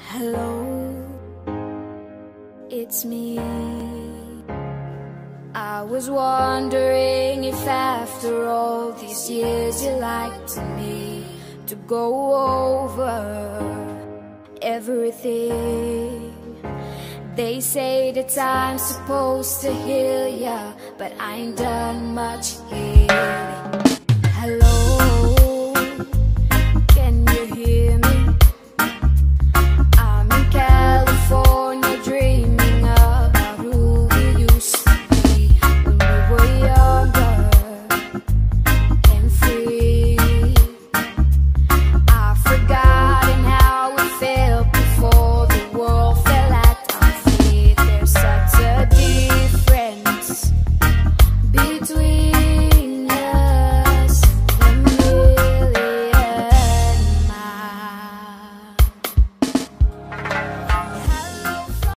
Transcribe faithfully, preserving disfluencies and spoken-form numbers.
Hello, it's me. I was wondering if after all these years you'd like to me to go over everything. They say that time's supposed to heal ya, but I ain't done much here.